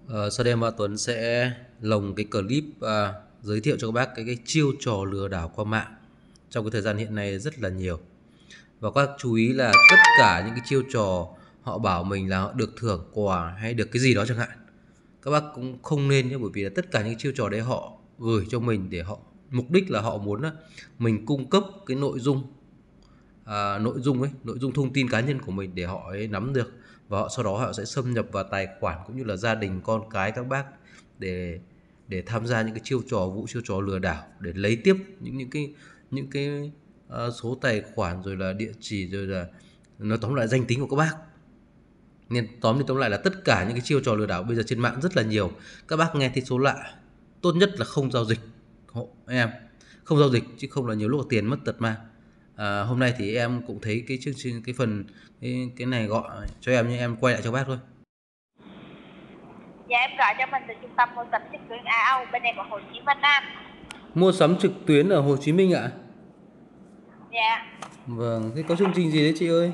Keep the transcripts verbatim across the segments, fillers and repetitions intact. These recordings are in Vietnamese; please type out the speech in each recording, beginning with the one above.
Ờ, sau đây em và Tuấn sẽ lồng cái clip à, giới thiệu cho các bác cái, cái chiêu trò lừa đảo qua mạng trong cái thời gian hiện nay rất là nhiều. Và các bác chú ý là tất cả những cái chiêu trò họ bảo mình là họ được thưởng quà hay được cái gì đó chẳng hạn, các bác cũng không nên nhé, bởi vì là tất cả những chiêu trò đấy họ gửi cho mình để họ mục đích là họ muốn là mình cung cấp cái nội dung à, nội dung ấy, nội dung thông tin cá nhân của mình để họ ấy nắm được, và họ sau đó họ sẽ xâm nhập vào tài khoản cũng như là gia đình con cái các bác để để tham gia những cái chiêu trò vụ chiêu trò lừa đảo, để lấy tiếp những những cái những cái uh, số tài khoản rồi là địa chỉ rồi là nó tóm lại danh tính của các bác. Nên tóm đi tóm lại là tất cả những cái chiêu trò lừa đảo bây giờ trên mạng rất là nhiều. Các bác nghe thấy số lạ, tốt nhất là không giao dịch hộ em, không giao dịch chứ không là nhiều lúc là tiền mất tật mang. À, hôm nay thì em cũng thấy cái chương trình cái phần cái, cái này gọi cho em, nhưng em quay lại cho bác thôi. Dạ em gọi cho mình từ trung tâm mua sắm trực tuyến a âu bên em ở Hồ Chí Minh Nam. Mua sắm trực tuyến ở Hồ Chí Minh ạ? Dạ. Vâng, thế có chương trình gì đấy chị ơi?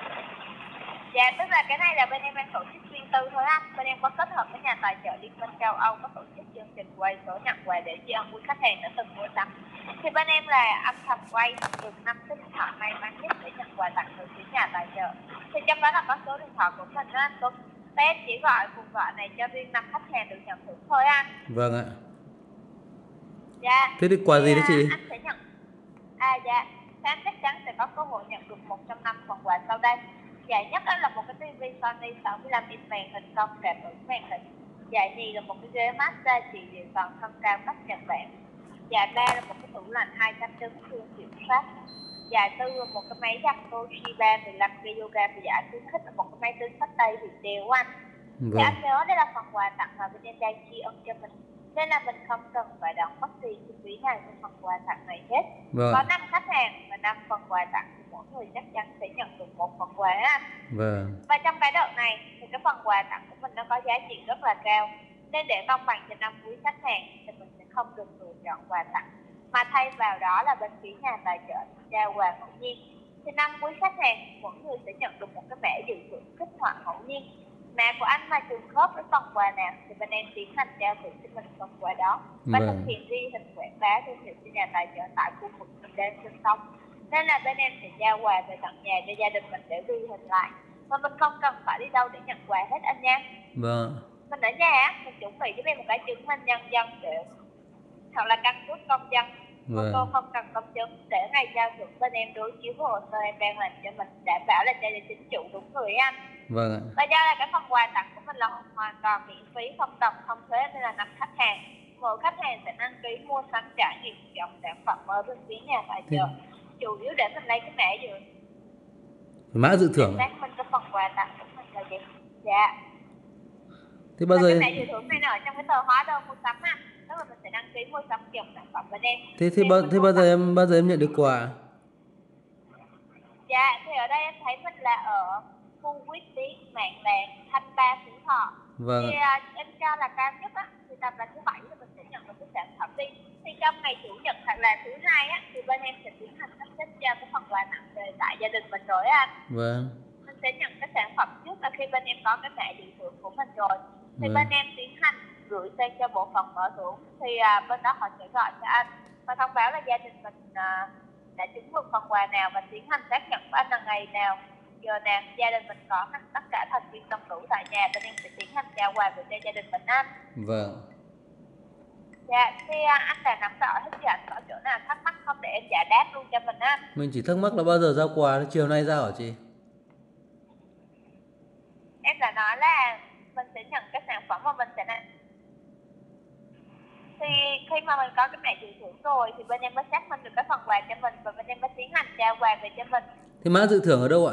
Dạ tức là cái này là bên em đang tổ chức riêng tư thôi anh. Bên em có kết hợp với nhà tài trợ Liên minh châu Âu có tổ chức chương trình quay số nhận quà để tri ân quý khách hàng đã từng mua sắm. Thì bên em là âm thầm quay được năm số điện thoại may mắn nhất để nhận quà tặng từ phía nhà tài trợ. Thì trong đó là có số điện thoại của mình đó anh Tuấn. Và em chỉ gọi cuộc gọi này cho riêng năm khách hàng được nhận thưởng thôi anh. Vâng ạ. Dạ. Thế thì quà gì đấy chị? Anh sẽ nhận. À dạ, Sam chắc chắn sẽ có cơ hội nhận được một trong năm phần quà sau đây. Giải nhất đó là một cái tivi Sony sáu mươi lăm inch màn hình công cảm ứng màn hình. Giải nhì là một cái ghế massage trị liệu toàn thân cao cấp Nhật Bản. Giải ba là một cái tủ lạnh hai trăm đứng thương kiểm soát. Giải tư là một cái máy giặt Toshiba mười lăm ki-lô-gam. Và giải khuyến khích là một cái máy tính sách tay Viettel của anh. Vâng. Thì anh nhớ đây là phần quà tặng mà bên em đang tri ân cho mình, nên là mình không cần phải đóng bất kỳ chi phí nào cho phần quà tặng này hết. Vâng. Có năm khách hàng và năm phần quà tặng thì mỗi người chắc chắn sẽ nhận được một phần quà anh. Vâng. Và trong cái đợt này thì cái phần quà tặng của mình nó có giá trị rất là cao, nên để công bằng cho năm quý khách hàng thì mình sẽ không được lựa chọn quà tặng, mà thay vào đó là bên phía nhà tài trợ trao quà ngẫu nhiên. Thì năm quý khách hàng mỗi người sẽ nhận được một cái mã dự thưởng kích hoạt ngẫu nhiên. Mã của anh mà trùng khớp với phần quà nào thì bên em tiến hành trao thưởng cho mình phần quà đó và Vâng. thực hiện ghi hình quảng bá thương hiệu cho nhà tài trợ tại khu vực mình đang sinh sống. Nên là bên em sẽ trao quà về tận nhà cho gia đình mình để ghi hình lại, và mình không cần phải đi đâu để nhận quà hết anh nha. Vâng. Mình ở nhà mình chuẩn bị giúp em một cái chứng minh nhân dân để hoặc là căn cước công dân. Vâng. Cô không cần công chứng để ngày trao thưởng bên em đối chiếu hồ sơ em đang làm cho mình, đảm bảo là đây là chính chủ đúng người anh. Vâng ạ. Và do là cái phần quà tặng của mình là hoàn toàn miễn phí, không đồng không thuế, nên là năm khách hàng mỗi khách hàng sẽ đăng ký mua sắm trải nghiệm dòng sản phẩm ở bên phía nhà tài trợ, chủ yếu để mình lấy cái mã dự mã dự thưởng. xác minh cái phần quà tặng của mình là gì. Dạ. Thế bao và giờ cái mã dự thưởng này nó ở trong cái tờ hóa đơn mua sắm á, tức là mình sẽ đăng ký mua sắm dòng sản phẩm bên em. Thế thế bao thế bao giờ em bao giờ em nhận được quà? Dạ thì ở đây em thấy mình là ở khu Quyết Tiến, Mạng Làng, Thanh Ba, Phú Thọ. Vâng. Thì à, em cho là cao nhất á thì tầm là thứ bảy thì mình sẽ nhận được cái sản phẩm đi. Thì trong ngày chủ nhật hoặc là thứ hai á thì bên em sẽ tiến hành sắp xếp cho cái phần quà tặng về tại gia đình mình rồi anh. Vâng. Mình sẽ nhận cái sản phẩm trước là khi bên em có cái mã dự thưởng của mình rồi thì Vâng. bên em tiến hành gửi sang cho bộ phận mở thưởng, thì à, bên đó họ sẽ gọi cho anh và thông báo là gia đình mình à, đã trúng được phần quà nào và tiến hành xác nhận với anh là ngày nào, giờ nào gia đình mình có mặt tất cả thành viên đông đủ tại nhà, bên em sẽ tiến hành trao quà về cho gia đình mình anh. Vâng. Dạ, thì à, anh đã nắm rõ hết chưa anh? Có chỗ nào thắc mắc không để em giải đáp luôn cho mình anh? Mình chỉ thắc mắc là bao giờ giao quà, chiều nay giao hả chị? Em đã nói là mình sẽ nhận cái sản phẩm mà mình sẽ nhận. Thì khi mà mình có cái mã dự thưởng rồi thì bên em mới xác minh được cái phần quà cho mình và bên em mới tiến hành trao quà về cho mình. Thế mã dự thưởng ở đâu ạ?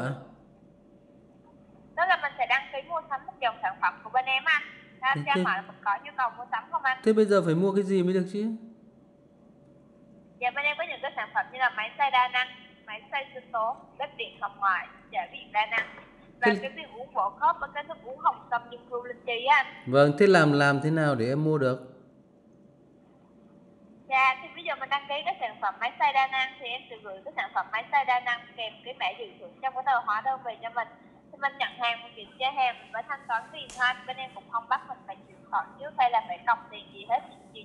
Đó là mình sẽ đăng ký mua sắm một dòng sản phẩm của bên em anh. Đó, Thế, cho thế, hỏi là mình có nhu cầu mua sắm không anh? thế bây giờ phải mua cái gì mới được chứ? Dạ bên em có những cái sản phẩm như là máy xay đa năng, máy xay sinh tố, bếp điện hồng ngoại, chả điện đa năng và Thế... cái viên uống bổ khớp với cái nước uống hồng sâm dung thu linh chi á anh. Vâng, thế làm làm thế nào để em mua được? Dạ thì bây giờ mình đăng ký cái sản phẩm máy xay đa năng thì em sẽ gửi cái sản phẩm máy xay đa năng kèm cái mã dự thưởng trong cái tờ hóa đơn về cho mình. Thì mình nhận hàng, mình kiểm tra hàng và thanh toán tiền thôi anh, bên em cũng không bắt mình phải chuyển khoản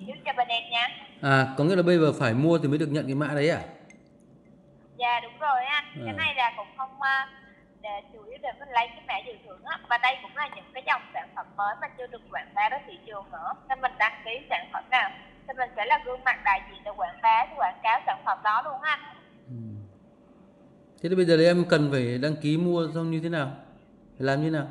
trước cho bên em nha. À, có nghĩa là bây giờ phải mua thì mới được nhận cái mã đấy à? Dạ đúng rồi anh, À. cái này là cũng không ờ, để chủ yếu để mình lấy cái mã dự thưởng á, và đây cũng là những cái dòng sản phẩm mới mà chưa được quảng bá ra thị trường nữa, nên mình đăng ký sản phẩm nào thì mình sẽ là gương mặt đại diện để quảng bá quảng cáo sản phẩm đó luôn anh. Ừ. Thế thì bây giờ thì em cần phải đăng ký mua xong như thế nào? Phải làm như thế nào?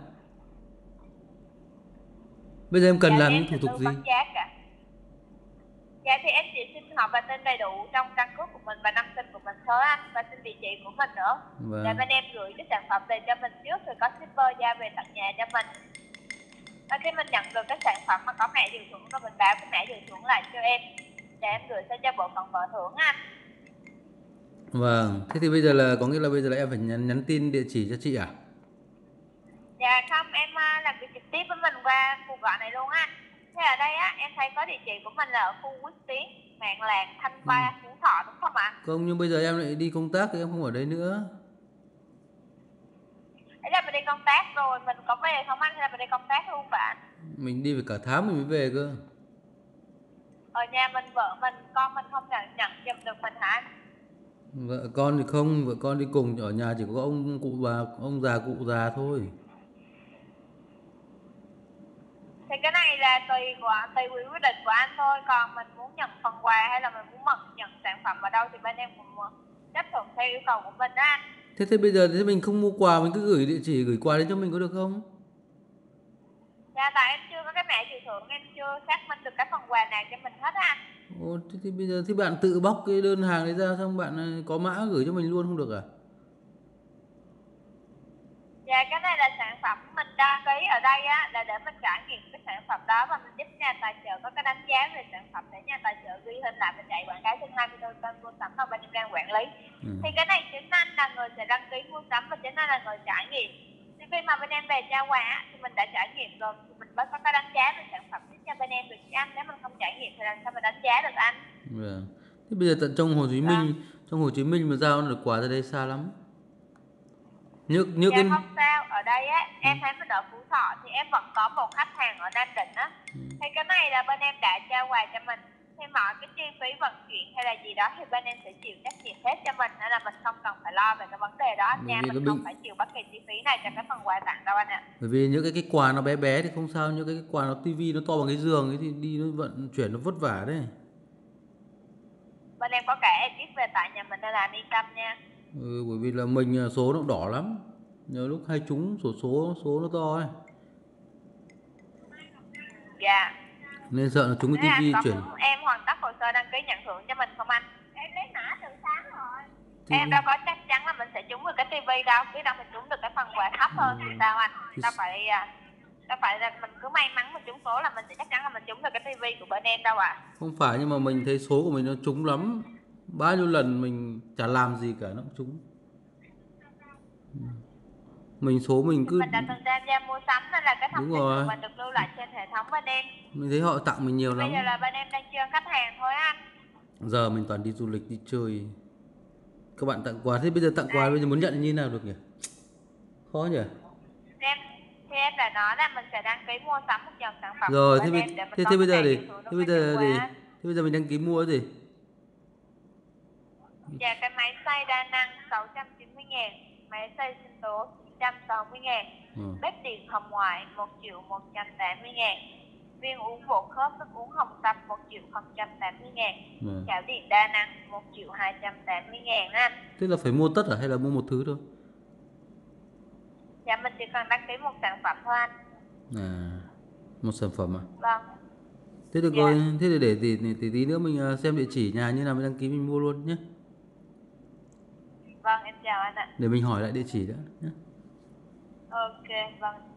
Bây giờ em cần Dạ thì làm em những sẽ thủ tục tư gì? vấn giá cả. Dạ thì em chỉ xin họ và tên đầy đủ trong căn cước của mình và năm sinh của mình thôi anh, và xin địa chỉ của mình nữa. Để Vâng. bên em gửi cái sản phẩm về cho mình trước rồi có shipper giao về tận nhà cho mình. Và khi mình nhận được cái sản phẩm mà có mã dự thưởng rồi mình báo cái mã dự thưởng lại cho em để em gửi sang cho bộ phận mở thưởng anh. Vâng, thế thì bây giờ là có nghĩa là bây giờ là em phải nhắn, nhắn tin địa chỉ cho chị à? Dạ không, em à, làm việc trực tiếp với mình qua cuộc gọi này luôn á. Thế ở đây á, em thấy có địa chỉ của mình là ở khu Quyết Tiến, Mạng Làng, Thanh Ừ. Ba, Phú Thọ đúng không ạ? Không, nhưng bây giờ em lại đi công tác thì em không ở đây nữa. Đấy là mình đi công tác rồi, mình có về không anh hay là mình đi công tác luôn bạn? Mình đi phải cả tháng mình mới về cơ. Ở nhà mình, vợ mình, con mình không nhận nhận giùm được mình hả anh? Vợ con thì không, vợ con đi cùng, ở nhà chỉ có ông cụ bà, ông già cụ già thôi. Thì cái này là tùy của tùy quý quyết định của anh thôi, còn mình muốn nhận phần quà hay là mình muốn mật nhận sản phẩm ở đâu thì bên em cũng chấp thuận theo yêu cầu của mình đó anh. Thế thế bây giờ thế mình không mua quà, mình cứ gửi địa chỉ gửi quà đến cho mình có được không? Dạ tại em chưa có cái mã dự thưởng, em chưa xác minh được cái phần quà nào cho mình hết á anh. Ồ, thế thì bây giờ thì bạn tự bóc cái đơn hàng đấy ra xong bạn ờ, có mã gửi cho mình luôn không được à? Dạ cái này là sản phẩm mình đăng ký ở đây á là để mình trải nghiệm cái sản phẩm đó và mình giúp nhà tài trợ có cái đánh giá về sản phẩm để nhà tài trợ ghi hình lại và chạy quảng cáo trên hai mươi tư kênh mua sắm mà bên em đang quản lý. Ừ. Thì cái này chính anh là người sẽ đăng ký mua sắm và chính anh là người trải nghiệm. Thì khi mà bên em về trao quà á, thì mình đã trải nghiệm rồi thì mình mới có cái đánh giá về sản phẩm cho bên em được chứ anh. Nếu mình không trải nghiệm thì làm sao mình đánh giá được anh? Vâng. Thế bây giờ tận trong Hồ Chí Vâng. Minh, trong Hồ Chí Minh mà giao được quà ra đây xa lắm. Như như Dạ cái không sao, ở đây á, em thấy mình ở Phú Thọ thì em vẫn có một khách hàng ở Nam Định á. Thì cái này là bên em đã trao quà cho mình. Thì mọi cái chi phí vận chuyển hay là gì đó thì bên em sẽ chịu trách nhiệm hết cho mình. Nên là mình không cần phải lo về cái vấn đề đó anh bởi nha. vì Mình cái không bình phải chịu bất kỳ chi phí này cho cái phần quà tặng đâu anh ạ. bởi vì những cái cái quà nó bé bé thì không sao, những cái, cái quà nó tivi nó to bằng cái giường ấy thì đi nó vận chuyển nó vất vả đấy. Bên em có cả ekip về tại nhà mình nên là anh yên tâm nha. Ừ, bởi vì là mình à, số nó đỏ lắm. Nhiều lúc hay trúng số số số nó to ấy. Dạ. Nên sợ là trúng cái Thế anh tivi có chuyển. muốn em hoàn tất hồ sơ đăng ký nhận thưởng cho mình không anh? Em lấy mã từ sáng rồi. Em Tivi. đâu có chắc chắn là mình sẽ trúng được cái tivi đâu, biết đâu mình trúng được cái phần quà thấp hơn thì sao anh? Thì- Đâu phải à, đâu phải là mình cứ may mắn mình trúng số là mình sẽ chắc chắn là mình trúng được cái tivi của bên em đâu ạ. À. Không phải, nhưng mà mình thấy số của mình nó trúng lắm. Bao nhiêu lần mình chả làm gì cả nó cũng trúng. Mình số mình Thì cứ mình đã từng tham gia mua sắm nên là cái thông đúng tin của rồi. mình được lưu lại trên hệ thống bên em. Mình thấy họ tặng mình nhiều Thì bây lắm. giờ là bên em đang chưa khách hàng thôi anh. Giờ mình toàn đi du lịch đi chơi. Các bạn tặng quà, thế bây giờ tặng quà bây giờ muốn nhận như nào được nhỉ? Khó nhỉ? Thì em thì em đã nói là mình sẽ đăng ký mua sắm một dòng sản phẩm Rồi của thế bên bây, em để mình thế, có thế cái bây giờ mã thì dự thưởng thế nó bây có nhận giờ thì quà. thế bây giờ mình đăng ký mua cái gì? Dạ cái máy xay đa năng sáu trăm chín mươi ngàn, máy xay sinh tố chín trăm sáu mươi ngàn, Ừ. bếp điện hồng ngoại một triệu một trăm tám mươi ngàn, viên uống bột khớp thức uống hồng sâm một triệu không trăm tám mươi ngàn, Ừ. chảo điện đa năng một triệu hai trăm tám mươi ngàn anh. Thế là phải mua tất à hay là mua một thứ thôi? Dạ mình chỉ cần đăng ký một sản phẩm thôi anh. À, một sản phẩm à? Vâng. Thế được Dạ. rồi, thế thì để tí, tí, tí nữa mình à, xem địa chỉ nhà như nào mình đăng ký mình mua luôn nhé. Vâng em chào anh ạ. Để mình hỏi lại địa chỉ đã nhé. Ok vâng.